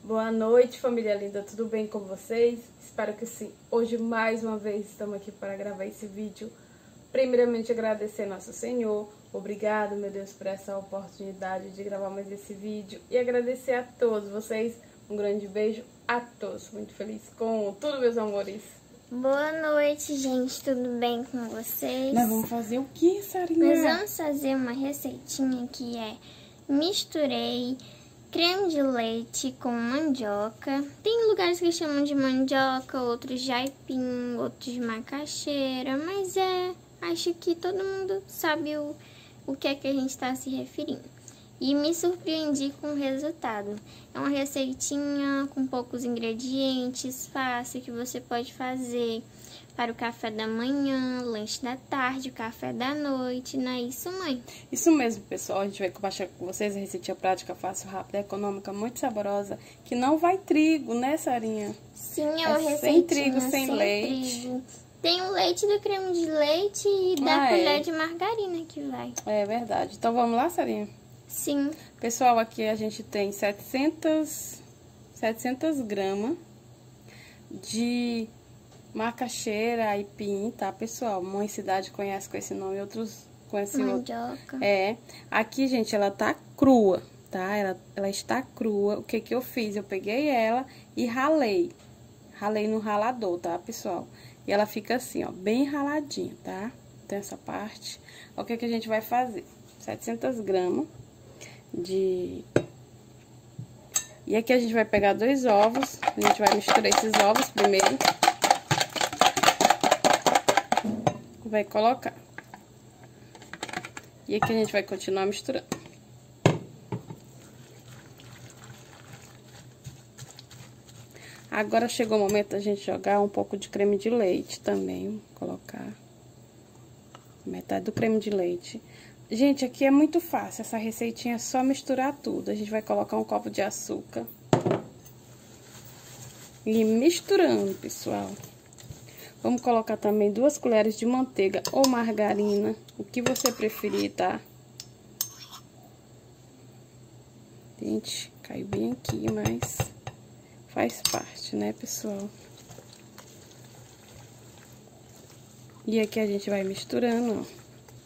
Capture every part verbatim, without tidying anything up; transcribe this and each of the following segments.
Boa noite, família linda, tudo bem com vocês? Espero que sim. Hoje, mais uma vez, estamos aqui para gravar esse vídeo. Primeiramente, agradecer nosso Senhor. Obrigado, meu Deus, por essa oportunidade de gravar mais esse vídeo. E agradecer a todos vocês. Um grande beijo a todos. Muito feliz com tudo, meus amores. Boa noite, gente. Tudo bem com vocês? Nós vamos fazer o que, Sarinha? Nós vamos fazer uma receitinha que é misturei creme de leite com mandioca. Tem lugares que chamam de mandioca, outros de aipim, outros de macaxeira, mas é, acho que todo mundo sabe o, o que é que a gente está se referindo. E me surpreendi com o resultado. É uma receitinha com poucos ingredientes, fácil, que você pode fazer para o café da manhã, lanche da tarde, o café da noite, não é isso, mãe? Isso mesmo, pessoal. A gente vai compartilhar com vocês a receitinha prática, fácil, rápida, econômica, muito saborosa, que não vai trigo, né, Sarinha? Sim, é uma é receitinha sem trigo, sem, sem leite. Trigo. Tem o leite do creme de leite e da ah, colher é. de margarina que vai. É verdade. Então, vamos lá, Sarinha? Sim. Pessoal, aqui a gente tem setecentas gramas de macaxeira, aipim, tá, pessoal? Mãe Cidade conhece com esse nome, outros com esse mandioca. Outro. É. Aqui, gente, ela tá crua, tá? Ela, ela está crua. O que que eu fiz? Eu peguei ela e ralei. Ralei no ralador, tá, pessoal? E ela fica assim, ó, bem raladinha, tá? Tem essa parte. O que que a gente vai fazer? setecentas gramas de... E aqui a gente vai pegar dois ovos. A gente vai misturar esses ovos primeiro. Vai colocar. E aqui a gente vai continuar misturando. Agora chegou o momento da gente jogar um pouco de creme de leite também. Vou colocar metade do creme de leite. Gente, aqui é muito fácil. Essa receitinha é só misturar tudo. A gente vai colocar um copo de açúcar. E misturando, pessoal. Vamos colocar também duas colheres de manteiga ou margarina, o que você preferir, tá? Gente, caiu bem aqui, mas faz parte, né, pessoal? E aqui a gente vai misturando, ó.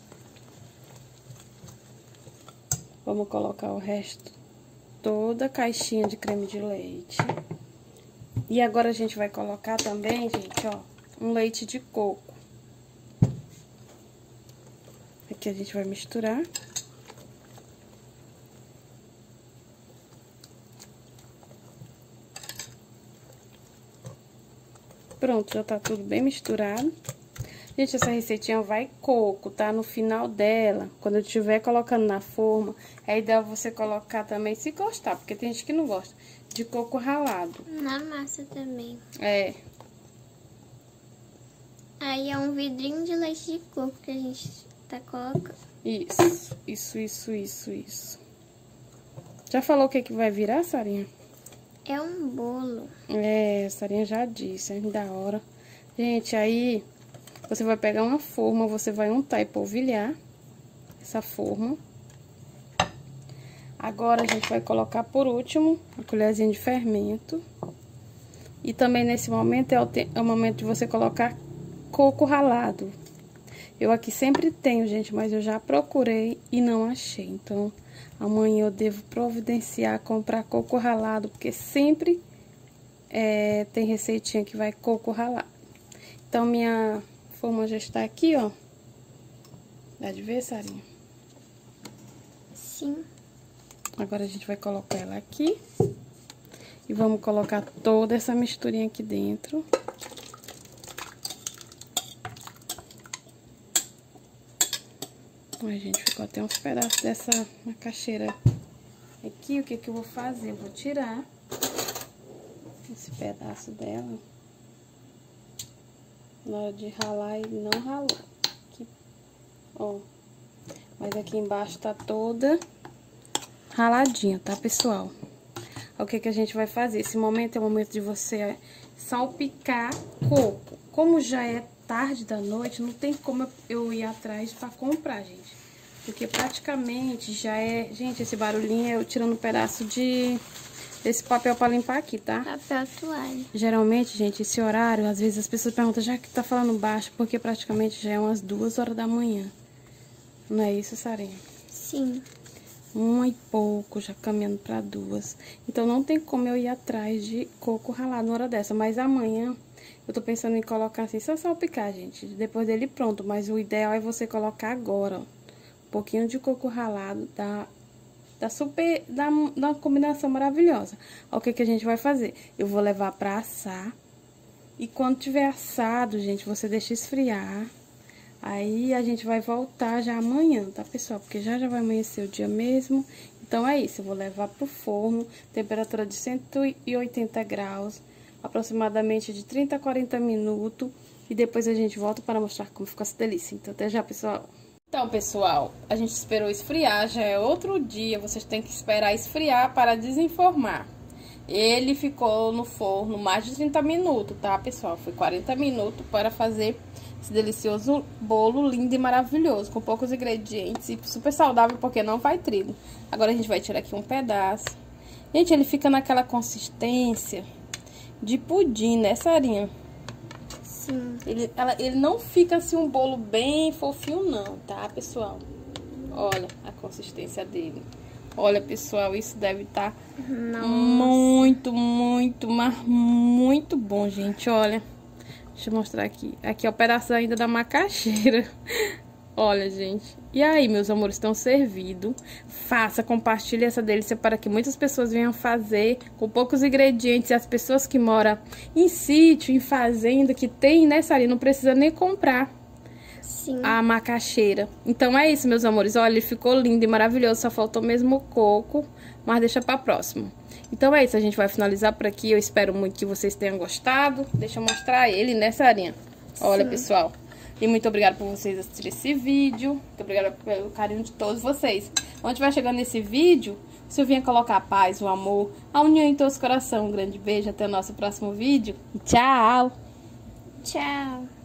Vamos colocar o resto, toda a caixinha de creme de leite. E agora a gente vai colocar também, gente, ó, um leite de coco. Aqui a gente vai misturar. Pronto, já tá tudo bem misturado. Gente, essa receitinha vai coco, tá? No final dela, quando eu estiver colocando na forma, é ideal você colocar também, se gostar, porque tem gente que não gosta, de coco ralado. Na massa também. É. Aí é um vidrinho de leite de coco que a gente tá colocando. Isso, isso, isso, isso, isso. Já falou o que que vai virar, Sarinha? É um bolo. É, a Sarinha já disse, é da hora. Gente, aí você vai pegar uma forma, você vai untar e polvilhar essa forma. Agora a gente vai colocar por último a colherzinha de fermento. E também nesse momento é o, te é o momento de você colocar coco ralado. Eu aqui sempre tenho, gente, mas eu já procurei e não achei. Então, amanhã eu devo providenciar, comprar coco ralado, porque sempre é, tem receitinha que vai coco ralado. Então, minha forma já está aqui, ó. Dá de ver, Sarinha? Sim. Agora a gente vai colocar ela aqui. E vamos colocar toda essa misturinha aqui dentro. Ai, gente, ficou até uns pedaços dessa macaxeira aqui. O que que eu vou fazer? Eu vou tirar esse pedaço dela. Na hora de ralar, ele não ralou. Aqui, ó. Mas aqui embaixo tá toda raladinha, tá, pessoal? O que que a gente vai fazer? Esse momento é o momento de você salpicar coco. Como já é tarde da noite, não tem como eu ir atrás pra comprar, gente. Porque praticamente já é... Gente, esse barulhinho é eu tirando um pedaço de esse papel pra limpar aqui, tá? Papel toalha. Geralmente, gente, esse horário, às vezes as pessoas perguntam, já que tá falando baixo, porque praticamente já é umas duas horas da manhã. Não é isso, Sarinha? Sim. Uma e pouco, já caminhando pra duas. Então, não tem como eu ir atrás de coco ralado na hora dessa. Mas amanhã, eu tô pensando em colocar assim, só salpicar, gente. Depois dele pronto. Mas o ideal é você colocar agora, ó. Um pouquinho de coco ralado, dá, dá super, dá, dá uma combinação maravilhosa. Ó, o que que a gente vai fazer? Eu vou levar pra assar. E quando tiver assado, gente, você deixa esfriar. Aí, a gente vai voltar já amanhã, tá, pessoal? Porque já já vai amanhecer o dia mesmo. Então, é isso. Eu vou levar pro forno, temperatura de cento e oitenta graus, aproximadamente de trinta a quarenta minutos. E depois a gente volta para mostrar como ficou essa delícia. Então, até já, pessoal. Então, pessoal, a gente esperou esfriar, já é outro dia. Vocês têm que esperar esfriar para desenformar. Ele ficou no forno mais de trinta minutos, tá, pessoal? Foi quarenta minutos para fazer esse delicioso bolo lindo e maravilhoso, com poucos ingredientes e super saudável, porque não vai trigo. Agora a gente vai tirar aqui um pedaço. Gente, ele fica naquela consistência de pudim, né, Sarinha? Sim. Ele, ela, ele não fica assim um bolo bem fofinho, não, tá, pessoal? Olha a consistência dele. Olha, pessoal, isso deve estar muito, muito, mas muito bom, gente, olha. Deixa eu mostrar aqui. Aqui é o pedaço ainda da macaxeira. Olha, gente. E aí, meus amores, estão servidos. Faça, compartilhe essa delícia para que muitas pessoas venham fazer com poucos ingredientes. E as pessoas que moram em sítio, em fazenda, que tem, né, Sarinha, não precisa nem comprar. Sim. A macaxeira. Então é isso, meus amores. Olha, ele ficou lindo e maravilhoso. Só faltou mesmo o coco, mas deixa pra próxima. Então é isso, a gente vai finalizar por aqui. Eu espero muito que vocês tenham gostado. Deixa eu mostrar ele, né, Sarinha? Olha, sim, pessoal. E muito obrigada por vocês assistirem esse vídeo. Muito obrigada pelo carinho de todos vocês. Onde vai chegando nesse vídeo, se eu vier colocar a paz, o amor, a união em todos os corações. Um grande beijo, até o nosso próximo vídeo. Tchau! Tchau!